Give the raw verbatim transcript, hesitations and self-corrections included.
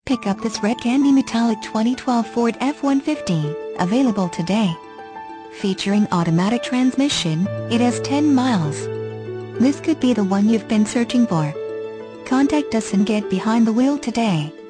Pick up this red candy metallic twenty twelve Ford F one fifty, available today. Featuring automatic transmission, it has ten miles. This could be the one you've been searching for. Contact us and get behind the wheel today.